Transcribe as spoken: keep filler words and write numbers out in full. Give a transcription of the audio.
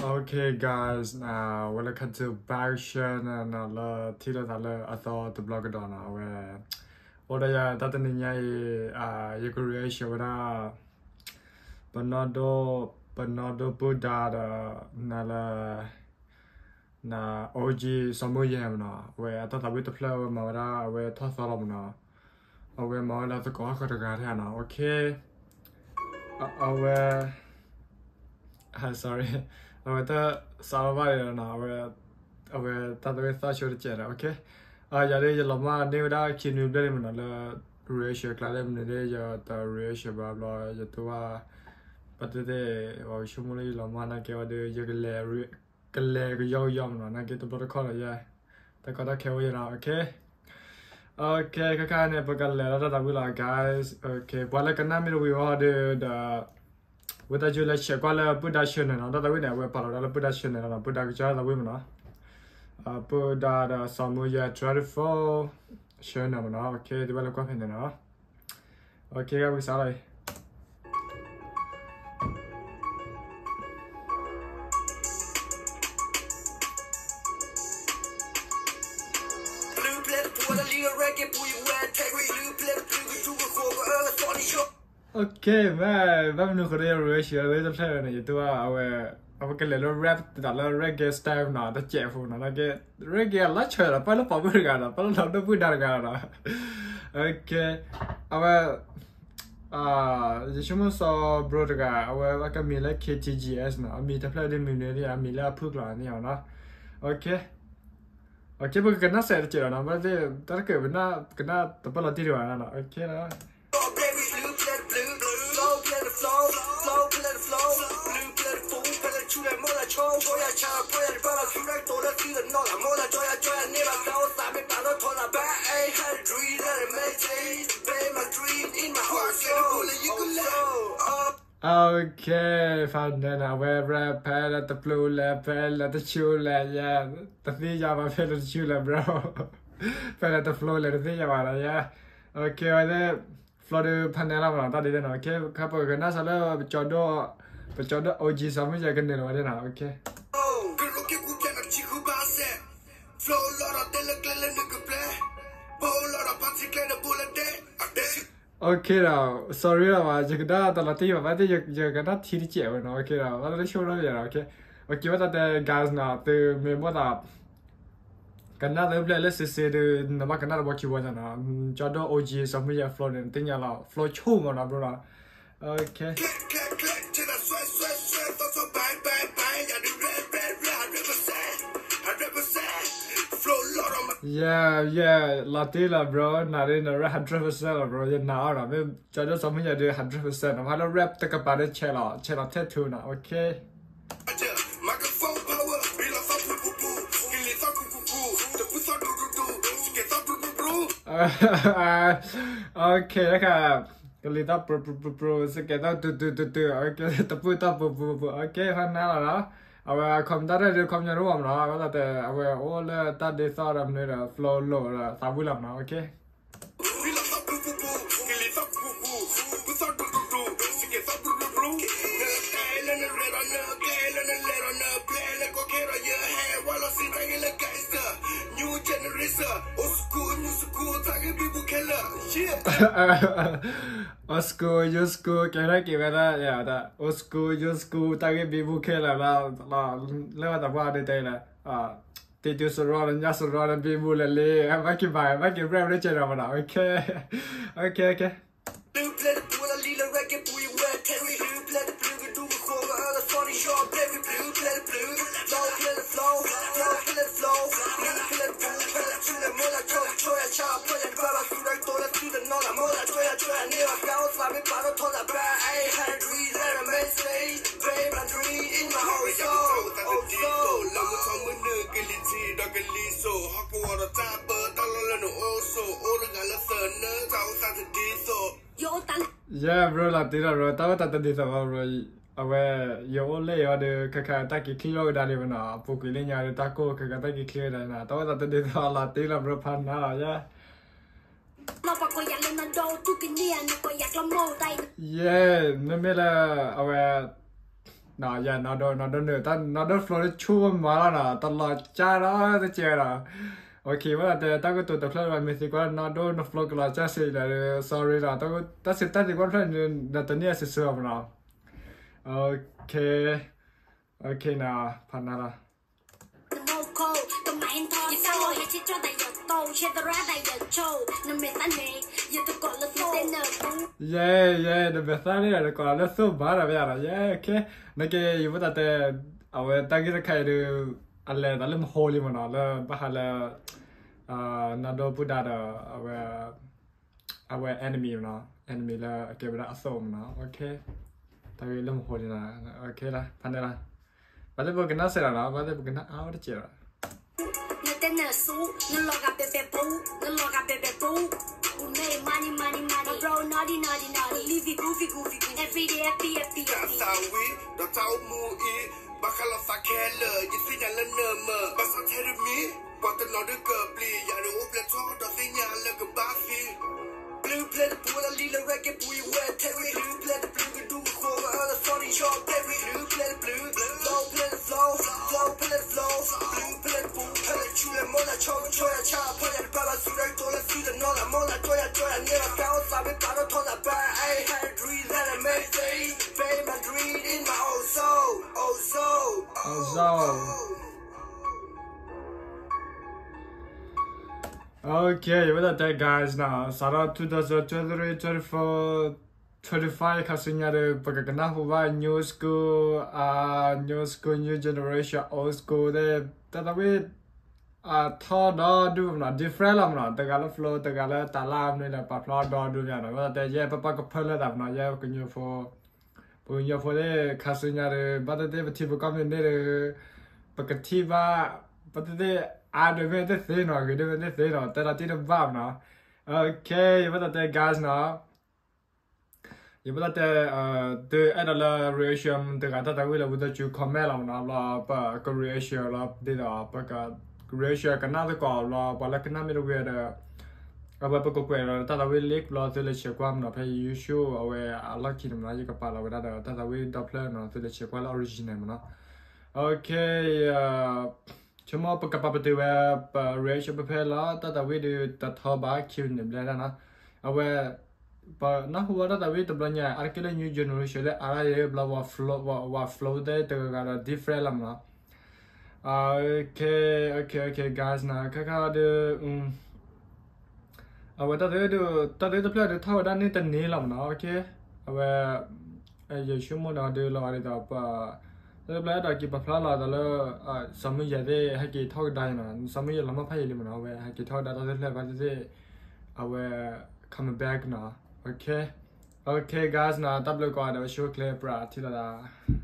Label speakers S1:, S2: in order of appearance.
S1: Okay, guys, now welcome to Baction and uh, Tito Tala. I thought the blog on our what I that in the uh, you could react with Bernardo Bernardo Buddha Nala na O G Samoyam where I thought I would play with Mara where Tathalamna or where Mara the Gokatana. Okay, our sorry. Our Salvador now, our Tataway Thatcher Chera, okay? I Yadi Lama, Nevada, Kinu Delimana, Ratio Cladem, the day the ratio Babla, Yatua, but today, or Shumuli Lamana gave the Yagale, Galeg, Yo Yam, and I get the protocol, yeah. The Kota Kawina, okay? Okay, Kakane, Pagala, that will like guys, okay, but like a number we ordered. With a Julia Shakwala production and another winner, we're part of the production and a production of women. Uh, put that Samuya twenty-four, sure, no, okay, the well equipment now. Okay, I was sorry. Okay, man, I'm not going to ratio. There's a player in it to our our rap that reggae style now, the chef, and I get reggae lecture, a fellow public, a fellow of the Buddha. Okay, our uh, the Shuman saw brother, our like a Mila K T G S now, me to play the Munity, a Mila Pugla, you know. Okay, okay, but cannot say it, you know, but the darker would not cannot the quality. Okay. Okay, found then I wear rap pen at the blue lap pen at the shoe lap, yeah. The thing I was the shoe lap, bro. Pen at the floor, let the thing about it, yeah. Okay, I there. Florida Panela, that didn't okay. Couple of Nasala, but your door, but your door, O G, some which I can do, okay. Oh, good looking who can have Chiku Bassett. Flow lot of Delicate play. Bowl lot of particular bullet day. Okay, now, sorry, I just got the Latina, but you got teach you, okay, now, what are the show of you, okay? Okay, what are the guys now? The me what up? Another play, let's say the Namakana what you want now. Jodo O G, some of your floor and thing allow. Flow chung on a brother. Okay. Yeah, yeah, Latila, bro, not in a hundred percent, bro. You know, I mean, Jodo, some of you do hundred percent. I'm gonna rap take about the channel, channel tattoo now, okay? Okay, okay. Cái đó pro pro pro sẽ cái đó từ từ từ từ okay tập vui tập vui vui okay phần nào đó à không ta đây không nhận đúng không đó có là từ à ô là ta để sao làm nữa là flow low là ta vui lắm nó okay. Old school, new school, cái này kiểu là yeah, that old school, new school, ta cái bị buộc là là là là tập qua đây đây là à, thì tôi sẽ rồi nhá sẽ rồi bị buộc là lì, em phải kịp bài, phải kịp rap để chơi nào mà okay, okay, okay. Yeah, bro, Latina, bro. Tao tak tadi sama bro. Awe, yo le ada kakak tak kilo dari mana? Pukul ini ada tako kakak tak kilo dari mana? Tao tak tadi sama Latina, bro. Panah ya. Yeah, nó mới là awe nah yeah not do not do no that not do flow chu ma la na ta la cha la ta che la okay mà ta ta có tụi tập flow là mình thì có not do no flow là cha sẽ là sorry là ta có ta sẽ ta thì có phải là ta nia sẽ sửa mà nào okay okay nào phần nào là yeah yeah the best thing là còn là số ba là bây giờ yeah okay nó cái yêu ta te à vậy ta cái cái được anh là ta làm holy mà nó là bao là à nó đâu bút đa đó à vậy à vậy enemy mà nó enemy là cái đó assault mà nó okay ta cái làm holy là okay là phần này là bây giờ cái nó sẽ là nó bây giờ cái nó áo đó chưa
S2: tên là su nó lo gặp bè bè bú nó lo gặp bè bè bú money money money money bro naughty naughty naughty live it goofy goofy every day happy happy happy
S3: sao we đó tao mua ý bà khá là xa khe lờ nhìn xin nhà lên nờ mờ bà sao thế được mi bà tên nó được cờ bì nhà được ốp lên cho đó xin nhà lên cầm bá phi blue play the pool and leave the reggae boy wet terry blue play the blue can do it for all the sorry shop terry blue play the blue flow play the flow flow play the flow blue play the boom play the chule mola chong choya cha play the baba su da to la su da no la mola choya choya never cao sa be pa no thon la ba ai had a dream that I made say baby my dream in my old soul old soul
S1: old soul okay with that guys now sara twenty twenty-three twenty-four twenty-five khasunya baka kana huwa new school uh new school new generation old school de ta we uh tho do do na different lam na ta gala flow ta gala talam ne la pa flow do do ya na ta ye pa pa ko phela da na ye ko new for po new for de khasunya de ba de ti bu kam ne de baka ti ba ba de I don't know the thing or we do the thing or that I did a vibe now. Okay, but that guys now. You but the uh the other reaction the guy that I will with the you comment on la but ratio la did up but ratio another call la but like na me we the about ko ko that I will lick la to the check one na pay you show away a lucky na you ka pa la with that that I will the plan na to the check one original na. Okay, uh chúng ta bắt gặp từ về ratio bê pê là ta đã biết được ta thao ba kill niệm lên đó à về và nó hoa đó ta biết tập lên nhà cái này new generation đấy à đây là vào flow vào vào flow đấy từ cái là different lắm nó okay okay okay guys na cái cái được à về ta thấy được ta thấy tập lên được thao đó nên tình này lắm nó okay à về giờ chúng ta được là để tập thế bây giờ cái bắp lá là là à sắm mấy giờ đấy hay cái thau đai mà sắm mấy giờ làm phải gì mà nó về hay cái thau đai đó thế là cái gì à về come back nó okay okay guys na tập lại qua đó show clip ra thì là